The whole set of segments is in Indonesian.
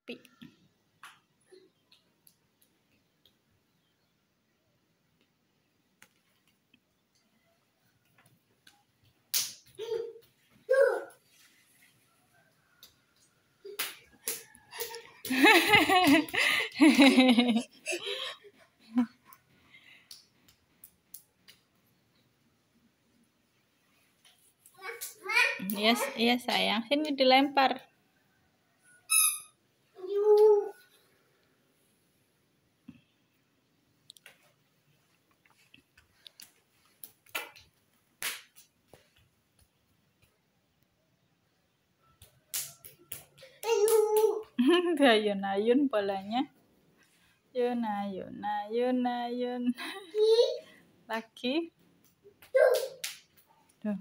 sepi. Yes, iya sayang, sini dilempar. Ayun-ayun bolanya. Yun, ayun, ayun, ayun. Lagi. Tuh.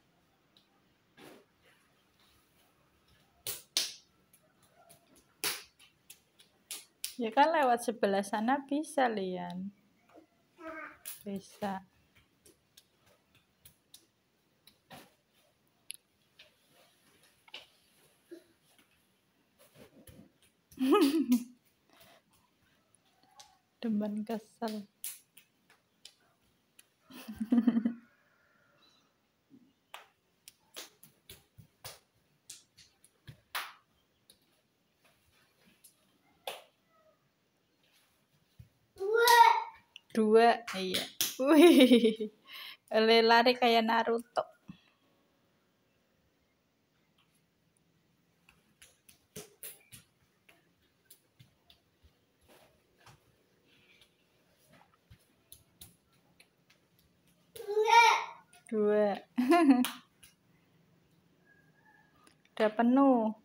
Ya kan lewat sebelah sana bisa, Lian. Bisa. Demen kesel. Dua, iya. Wih, lari kayak Naruto. Dua. Udah penuh.